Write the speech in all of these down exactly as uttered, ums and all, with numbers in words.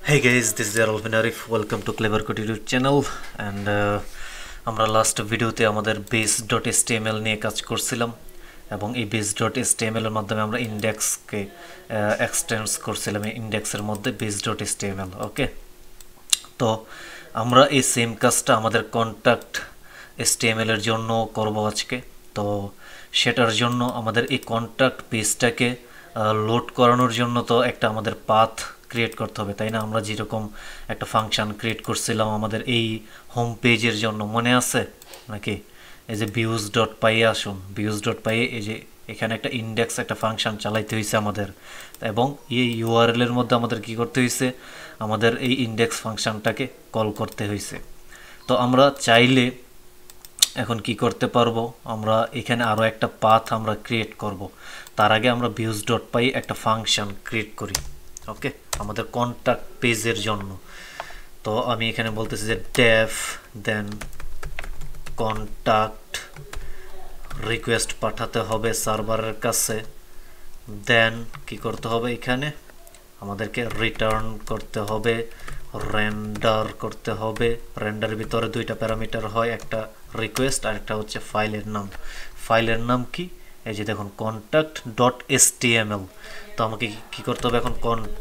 Hey guys, this is Alvin Arif. Welcome to CleaverCode YouTube channel. And uh, আমরা last ভিডিওতে আমাদের base.html নিয়ে কাজ করছিলাম এবং এই base.html এর মাধ্যমে আমরা ইনডেক্সকে এক্সটেন্ডস করছিলাম এই ইনডেক্সের মধ্যে base.html ওকে তো আমরা এই সেম কাজটা আমাদের কন্টাক্ট html এর জন্য করব আজকে তো সেটার জন্য আমাদের এই কন্টাক্ট পেজটাকে লোড করানোর জন্য তো একটা আমাদের পাথ ক্রিয়েট করতে হবে তাই না আমরা যেরকম একটা ফাংশন ক্রিয়েট করছিলাম আমাদের এই হোম পেজের জন্য মনে আছে নাকি এই যে views.py আসুন views.py এই যে এখানে একটা ইনডেক্স একটা ফাংশন চালাইতে হইছে আমাদের এবং এই ইউআরএল এর মধ্যে আমাদের কি করতে হইছে আমাদের এই ইনডেক্স ফাংশনটাকে কল করতে হইছে তো আমরা চাইলে এখন কি করতে পারবো আমরা এখানে আরো একটা পাথ আমরা ক্রিয়েট করব তার আগে আমরা views.py একটা ফাংশন ক্রিয়েট করি ওকে আমাদের কন্টাক্ট পেজের জন্য তো আমি এখানে বলতেছি যে def দেন কন্টাক্ট রিকোয়েস্ট পাঠাতে হবে সার্ভারের কাছে দেন কি করতে হবে এখানে আমাদেরকে রিটার্ন করতে হবে রেন্ডার করতে হবে রেন্ডারের ভিতরে দুইটা প্যারামিটার হয় একটা রিকোয়েস্ট আর একটা হচ্ছে ফাইলের নাম ফাইলের নাম কি এই যে দেখুন contact.html তো আমাকে কি করতে হবে এখন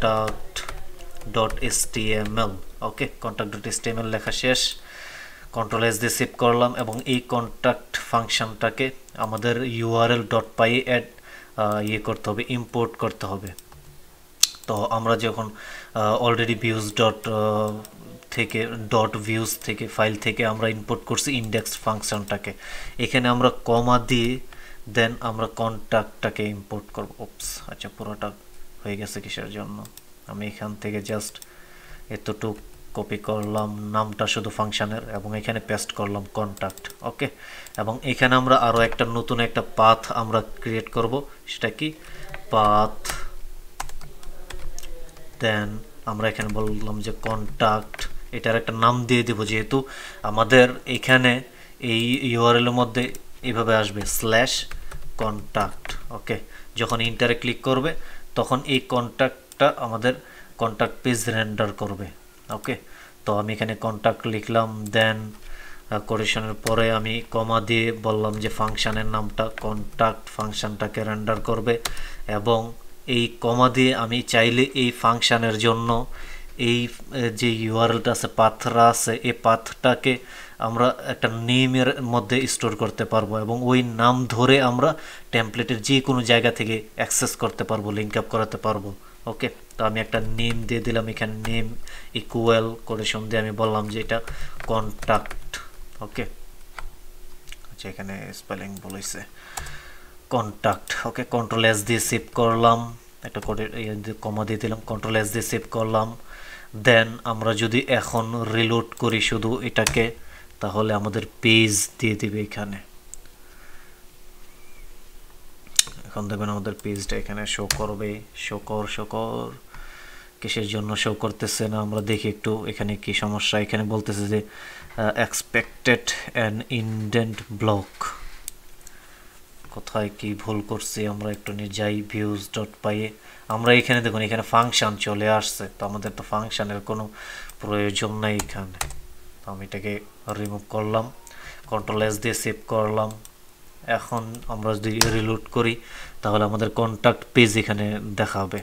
contact.html ওকে contact.html লেখা শেষ কন্ট্রোল এস দিয়ে সেভ করলাম এবং এই কন্টাক্ট ফাংশনটাকে আমাদের url.py এড ইয়ে করতে হবে ইম্পোর্ট করতে হবে তো আমরা যখন অলরেডি views ডট থেকে ডট ভিউজ থেকে ফাইল থেকে আমরা ইম্পোর্ট করছি ইনডেক্স ফাংশনটাকে এখানে আমরা কমা দিয়ে দেন আমরা কন্টাক্টটাকে ইম্পোর্ট করব ওপস আচ্ছা পুরোটা হয়ে গেছে কিসের জন্য আমি এখান থেকে জাস্ট এতটুকু কপি করলাম নামটা শুধু ফাংশনের এবং এখানে পেস্ট করলাম কন্টাক্ট ওকে এবং এখানে আমরা আরো একটা নতুন একটা পাথ আমরা ক্রিয়েট করব সেটা কি পাথ দেন আমরা এখানে বললাম যে কন্টাক্ট এটার একটা নাম দিয়ে দেব যেহেতু আমাদের এখানে এই ইউআরএল এর মধ্যে এইভাবে আসবে স্ল্যাশ কন্টাক্ট ওকে যখন ইন্টারে ক্লিক করবে তখন এই কন্টাক্টটা আমাদের কন্টাক্ট পেজ রেন্ডার করবে ওকে তো আমি এখানে কন্টাক্ট লিখলাম দেন কোটেশনের পরে আমি কমা দিয়ে বললাম যে ফাংশনের নামটা কন্টাক্ট ফাংশনটাকে রেন্ডার করবে এবং এই কমা দিয়ে আমি চাইলে এই ফাংশনের জন্য এই যে ইউআরএলটা আছে পাথটা আছে এই পাথটাকে আমরা একটা নেমের মধ্যে স্টোর করতে পারবো এবং ওই নাম ধরে আমরা টেমপ্লেটের যে কোনো জায়গা থেকে অ্যাক্সেস করতে পারবো লিংক আপ করাতে পারবো ওকে তো আমি একটা নেম দিয়ে দিলাম এখানে নেম ইকুয়াল কোটেশন দিয়ে আমি বললাম যে এটা কন্টাক্ট ওকে আচ্ছা এখানে স্পেলিং ভুল হইছে কন্টাক্ট ওকে কন্ট্রোল এস দিয়ে সেভ করলাম একটা কোডে কমা দিয়ে দিলাম কন্ট্রোল এস দিয়ে সেভ করলাম দেন আমরা যদি এখন রিলোড করি শুধু এটাকে তাহলে আমাদের পেজ দিয়ে দিবে এখানে এখন দেখবেন আমাদের পেজটা এখানে শো করবে শো কর শো কর কিসের জন্য শো করতেছে না আমরা দেখি একটু এখানে কি সমস্যা এখানে বলতেছে যে এক্সপেক্টেড অ্যান ইনডেন্ট ব্লক কোথায় কি ভুল করছি আমরা একটু নিয়ে যাই views.py আমরা এখানে দেখুন এখানে ফাংশন চলে আসছে তো আমাদের তো ফাংশনের কোনো প্রয়োজন নাই এখানে তো আমি এটাকে রিমুভ করলাম কন্ট্রোল এস দিয়ে সেভ করলাম এখন আমরা যদি রিলোড করি তাহলে আমাদের কন্টাক্ট পেজ এখানে দেখাবে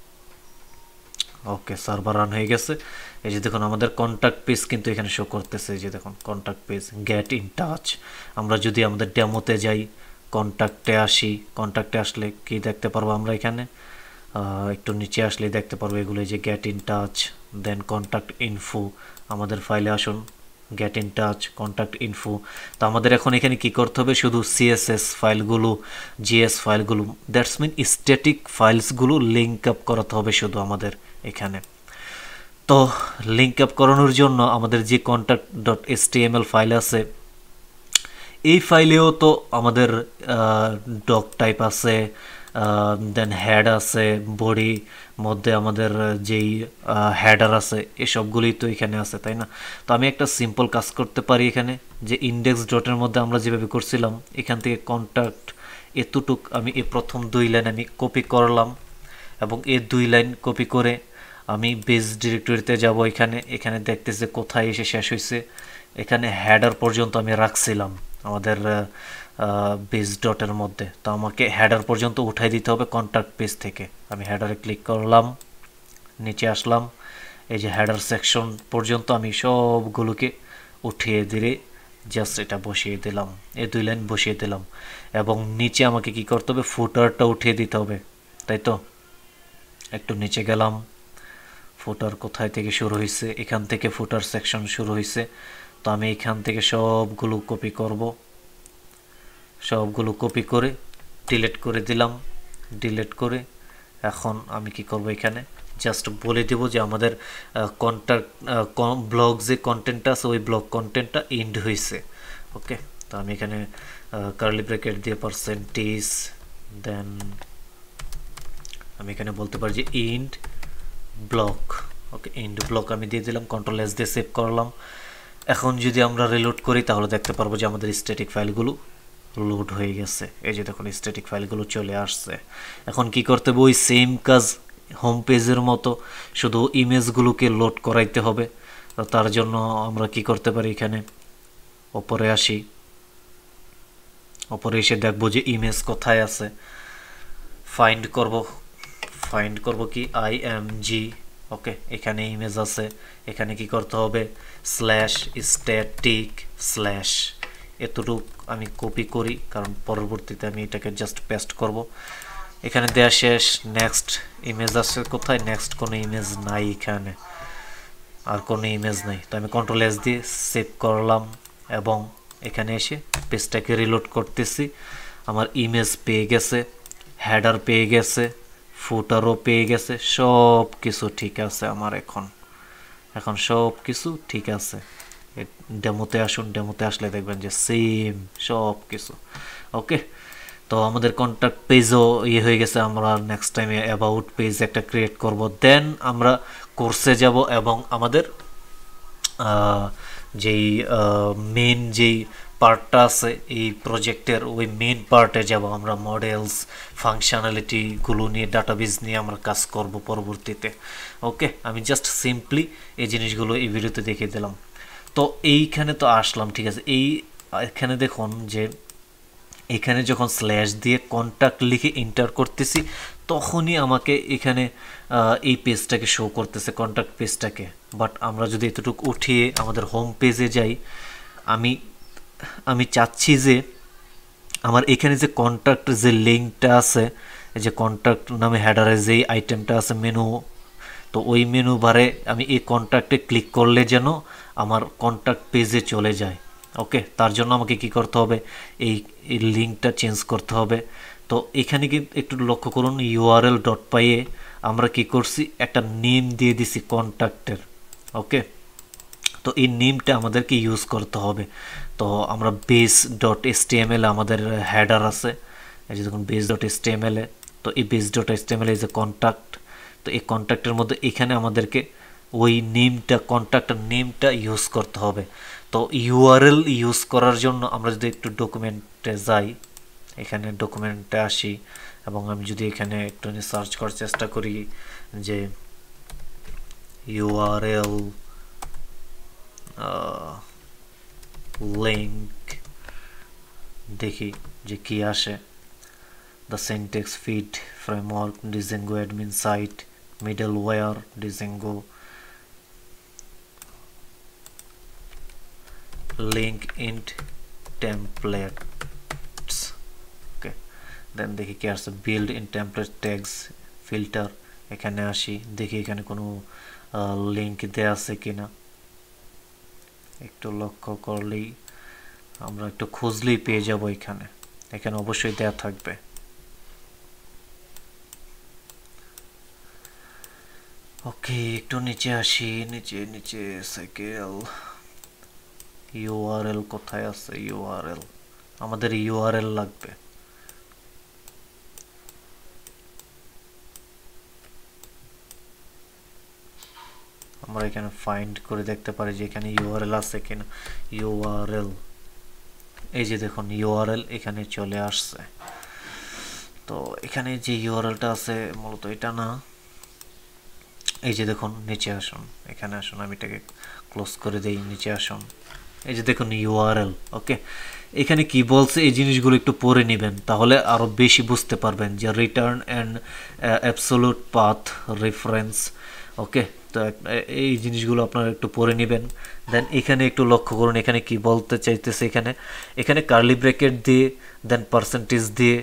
ওকে সার্ভার রান হয়ে গেছে এই যে দেখুন আমাদের কন্টাক্ট পেজ কিন্তু এখানে শো করতেছে এই যে দেখুন contact page get in touch আমরা যদি আমাদের ডেমোতে যাই কন্টাক্টে আসি কন্টাক্টে আসলে কি দেখতে পারবো আমরা এখানে একটু নিচে আসলে দেখতে পারবো এগুলো যে get in touch then contact info আমাদের ফাইলে আসুন get in touch contact info তো আমাদের এখন এখানে কি করতে হবে শুধু সিএসএস ফাইলগুলো জিএস ফাইলগুলো দ্যাটস মিন স্ট্যাটিক ফাইলসগুলো লিংক আপ করাতে হবে শুধু আমাদের এখানে তো লিংক আপ করানোর জন্য আমাদের যে contact.html ফাইল আছে এই ফাইলেও তো আমাদের ডক টাইপ আছে দেন হেড আছে বডি মধ্যে আমাদের যেই হেডার আছে এই সবগুলোই তো এখানে আছে তাই না তো আমি একটা সিম্পল কাজ করতে পারি এখানে যে ইনডেক্স ডটের মধ্যে আমরা যেভাবে করছিলাম এখান থেকে কন্টাক্ট এতটুক আমি এই প্রথম দুই লাইন আমি কপি করলাম এবং এই দুই লাইন কপি করে আমি বেস ডিরেক্টরিতে যাব এখানে এখানে দেখতেছে কোথায় এসে শেষ হয়েছে এখানে হেডার পর্যন্ত আমি রাখছিলাম আমাদের বেস ডটের মধ্যে তো আমাকে হেডার পর্যন্ত উঠাই দিতে হবে কন্ট্যাক্ট পেজ থেকে আমি হেডারে ক্লিক করলাম নিচে আসলাম এই যে হেডার সেকশন পর্যন্ত আমি সবগুলোকে উঠিয়ে দিয়ে জাস্ট এটা বসিয়ে দিলাম এই দুই লাইন বসিয়ে দিলাম এবং নিচে আমাকে কি করতে হবে ফুটারটা উঠিয়ে দিতে হবে তাই তো একটু নিচে গেলাম ফুটার কোথায় থেকে শুরু হয়েছে এখান থেকে ফুটার সেকশন শুরু হয়েছে তো আমি এখান থেকে সবগুলো কপি করব সবগুলো কপি করে ডিলিট করে দিলাম ডিলিট করে এখন আমি কি করব এখানে জাস্ট বলে দেব যে আমাদের কন্ট্যাক্ট ব্লগ যে কন্টেন্টটা আছে ওই ব্লগ কন্টেন্টটা এন্ড হয়েছে ওকে তো আমি এখানে কার্লি ব্র্যাকেট দিয়ে পার্সেন্টেজ দেন আমি এখানে বলতে পারি যে end block okay end block আমি দিয়ে দিলাম কন্ট্রোল এস দিয়ে সেভ করলাম এখন যদি আমরা রিলোড করি তাহলে দেখতে পারবো যে আমাদের স্ট্যাটিক ফাইলগুলো লোড হয়ে গেছে এই যে দেখুন স্ট্যাটিক ফাইলগুলো চলে আসছে এখন কি করতে হবে ওই সেম কাজ হোম পেজের মতো শুধু ইমেজগুলোকে লোড করাইতে হবে তো তার জন্য আমরা কি করতে পারি এখানে উপরে আসি উপরে এসে দেখবো যে ইমেজ কোথায় আছে ফাইন্ড করব ফাইন্ড করব কি আই এম জি ওকে এখানে ইমেজ আছে এখানে কি করতে হবে স্ল্যাশ স্ট্যাটিক স্ল্যাশ এতটুকু আমি কপি করি কারণ পরবর্তীতে আমি এটাকে জাস্ট পেস্ট করব এখানে দেয়া শেষ নেক্সট ইমেজ আছে কোথায় নেক্সট কোনো ইমেজ নাই এখানে আর কোনো ইমেজ নাই তো আমি কন্ট্রোল এস দিয়ে সেভ করলাম এবং এখানে এসে পেজটাকে রিলোড করতেছি আমার ইমেজ পেয়ে গেছে হেডার পেয়ে গেছে ফুটারও পেয়ে গেছে সব কিছু ঠিক আছে আমার এখন এখন সব কিছু ঠিক আছে ডেমোতে আসুন ডেমোতে আসলে দেখবেন যে সেম সব কিছু ওকে তো আমাদের কন্ট্যাক্ট পেজও ইয়ে হয়ে গেছে আমরা নেক্সট টাইমে অ্যাবাউট পেজ একটা ক্রিয়েট করব দেন আমরা কোর্সে যাব এবং আমাদের যেই মেন যেই পার্টটা আছে এই প্রজেক্টের ওই মেন পার্টে যাব আমরা মডেলস ফাংশনালিটিগুলো নিয়ে ডাটাবেস নিয়ে আমরা কাজ করব পরবর্তীতে ওকে আমি জাস্ট সিম্পলি এই জিনিসগুলো এই ভিডিওতে দেখিয়ে দিলাম তো এইখানে তো আসলাম ঠিক আছে এই এখানে দেখুন যে এখানে যখন স্ল্যাশ দিয়ে কন্ট্যাক্ট লিখে এন্টার করতেছি তখনই আমাকে এখানে এই পেজটাকে শো করতেছে কন্ট্যাক্ট পেজটাকে বাট আমরা যদি এতটুকু উঠিয়ে আমাদের হোম পেজে যাই আমি আমি চাচ্ছি যে আমার এখানে যে কন্ট্যাক্ট যে লিঙ্কটা আছে যে কন্ট্যাক্ট নামে হেডারে যেই আইটেমটা আছে মেনু তো ওই মেনু বারে আমি এই কন্ট্যাক্টে ক্লিক করলে যেন আমার কন্ট্যাক্ট পেজে চলে যায় ওকে তার জন্য আমাকে কি করতে হবে এই এই লিঙ্কটা চেঞ্জ করতে হবে তো এখানে কি একটু লক্ষ্য করুন ইউআরএল ডট পাইয়ে আমরা কি করছি একটা নেম দিয়ে দিছি কন্ট্যাক্টের ওকে তো এই নেমটা আমাদেরকে ইউজ করতে হবে তো আমরা বেস ডট এসটিএমএল আমাদের হেডার আছে এই যে দেখুন বেস ডট এসটিএমএল এ তো এই base dot HTML is a contact তো এই কন্ট্যাক্টের মধ্যে এখানে আমাদেরকে ওই নেমটা কন্ট্যাক্টের নেমটা ইউজ করতে হবে তো ইউআরএল ইউজ করার জন্য আমরা যদি একটু ডকুমেন্টে যাই এখানে ডকুমেন্টে আসি এবং আমি যদি এখানে একটু সার্চ করার চেষ্টা করি যে ইউআরএল লিঙ্ক দেখি যে কি আসে the syntax feed framework Django admin site middleware Django link int templates okay then দেখি কি আছে build in template tags filter এখানে আসি দেখি এখানে কোনো লিংক দেয়া আছে কিনা একটু লক্ষ্য করলেই আমরা একটু খুঁজলেই পেয়ে যাব এখানে এখানে অবশ্যই দেয়া থাকবে ওকে একটু নিচে আসি নিচে নিচে সাইকেল ইউআরএল কোথায় আছে ইউআরএল আমাদের ইউআরএল লাগবে আমরা এখানে ফাইন্ড করে দেখতে পারি যে এখানে ইউআরএল আছে কিনা ইউআরএল এই যে দেখুন ইউআরএল এখানে চলে আসছে তো এখানে যে ইউআরএলটা আছে মূলত এটা না এই যে দেখুন নিচে আসুন, এখানে আসুন, আমি এটাকে ক্লোজ করে দেই, নিচে আসুন, এই যে দেখুন ইউআরএল। ওকে, এখানে কি বলছে এই জিনিসগুলো একটু পড়ে নেবেন, তাহলে আরও বেশি বুঝতে পারবেন যে return and absolute path reference. Okay, তো এই জিনিসগুলো আপনারা একটু পড়ে নেবেন। দেন এখানে একটু লক্ষ্য করুন এখানে কি বলতে চাইতেছে, এখানে এখানে কার্লি ব্র্যাকেট দিয়ে দেন পার্সেন্টেজ দিয়ে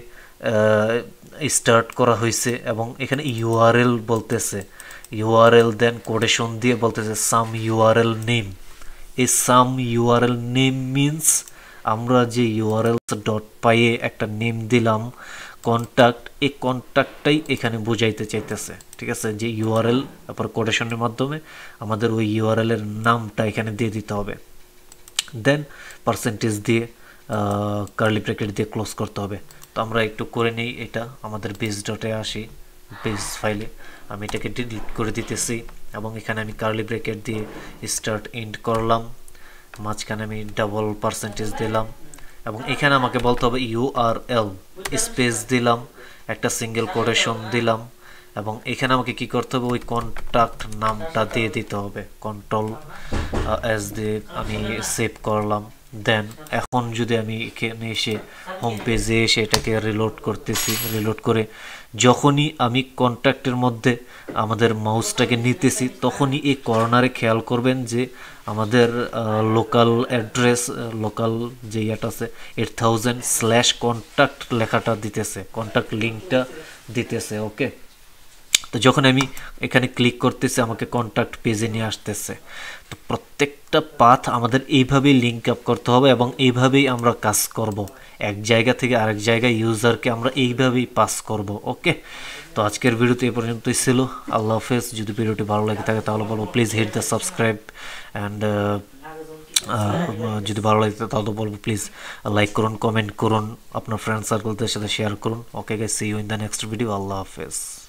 স্টার্ট করা হয়েছে, এবং এখানে ইউআরএল বলতেছে, ইউআরএল দেন কোটেশন দিয়ে বলতেছে সাম ইউআরএল নেম। এই সাম ইউআরএল নেম মিনস আমরা যে ইউআরএল ডট পাইয়ে একটা নেম দিলাম কন্ট্যাক্ট, এই কন্ট্যাক্টটাই এখানে বোঝাইতে চাইতেছে। ঠিক আছে, যে ইউআরএল তারপর কোটেশনের মাধ্যমে আমাদের ওই ইউআরএলের নামটা এখানে দিয়ে দিতে হবে। দেন পার্সেন্টেজ দিয়ে কার্লি ব্র্যাকেট দিয়ে ক্লোজ করতে হবে। তো আমরা একটু করে নিই এটা, আমাদের বেস ডটে আসি, বেস ফাইলে আমি এটাকে ডিলিট করে দিতেছি, এবং এখানে আমি কার্লি ব্র্যাকেট দিয়ে স্টার্ট এন্ড করলাম, মাঝখানে আমি ডাবল পার্সেন্টেজ দিলাম, এবং এখানে আমাকে বলতে হবে ইউআরএল স্পেস দিলাম, একটা সিঙ্গেল কোটেশন দিলাম, এবং এখানে আমাকে কি করতে হবে ওই কন্ট্যাক্ট নামটা দিয়ে দিতে হবে, কন্ট্রোল এস দিয়ে আমি সেভ করলাম। দেন এখন যদি আমি এখানে এসে হোম পেজে এসে এটাকে রিলোড করতেছি, রিলোড করে যখনই আমি কন্ট্যাক্টের মধ্যে আমাদের মাউসটাকে নিতেছি, তখনই এই কর্নারে খেয়াল করবেন যে আমাদের লোকাল অ্যাড্রেস, লোকাল যে ইয়াটা আছে এইট থাউজেন্ড স্ল্যাশ কন্ট্যাক্ট লেখাটা দিতেছে, কন্ট্যাক্ট লিঙ্কটা দিতেছে। ওকে, তো যখন আমি এখানে ক্লিক করতেছি আমাকে কন্ট্যাক্ট পেজে নিয়ে আসতেছে। তো প্রত্যেকটা পাথ আমাদের এইভাবেই লিঙ্ক আপ করতে হবে, এবং এইভাবেই আমরা কাজ করব, এক জায়গা থেকে আরেক জায়গায় ইউজারকে আমরা এইভাবেই পাস করব। ওকে, তো আজকের ভিডিওতে এই পর্যন্তই ছিল। আল্লাহ হাফেজ। যদি ভিডিওটি ভালো লাগে থাকে তাহলে বলবো please hit the subscribe, and যদি ভালো লাগে তাহলে বলবো প্লিজ লাইক করুন, কমেন্ট করুন, আপনার ফ্রেন্ড সার্কেলদের সাথে শেয়ার করুন। Okay guys, see you in the next video. আল্লাহ হাফেজ।